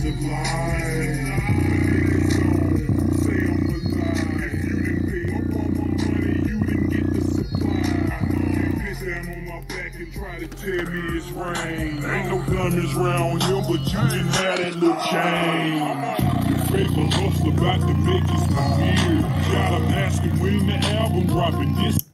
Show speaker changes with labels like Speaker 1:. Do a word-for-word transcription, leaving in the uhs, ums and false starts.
Speaker 1: a lie. Say I'm a lie. If you didn't pay up all my money, you didn't get the supply. Can't piss down on my back and try to tell me it's rain. Ain't no diamonds round here, but you can have that little chain. The paper hustle about the biggest career. Gotta ask him when the album dropping. This